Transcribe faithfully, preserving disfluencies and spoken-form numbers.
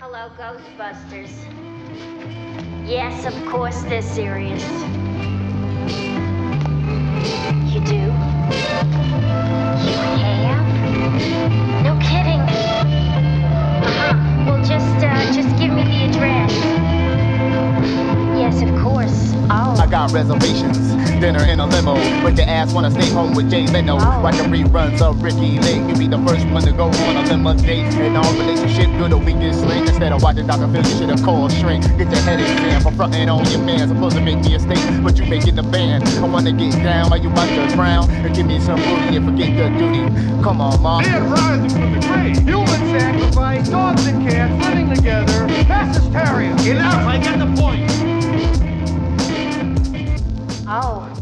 Hello, Ghostbusters. Yes, of course they're serious. You do? You have? No kidding. Uh-huh. Well, just, uh, just give me the address. Yes, of course. Oh. I got reservations. Dinner in a limo. But your ass wanna stay home with Jay Leno. Oh. Watching reruns of Ricky Lake. You be the first one to go on a limo date. In our relationship, good or weakest link. Instead of watching Doctor Phil, you should've called shrink. Get your head exam for frontin' on your man. Supposed to make me a steak, but you making the band. I wanna get down while you about to drown. And give me some booty and forget the duty. Come on, mom. Man rising from the grave. Human sacrifice, dogs and cats living together. Mass hysteria. Enough, I get the point. Oh.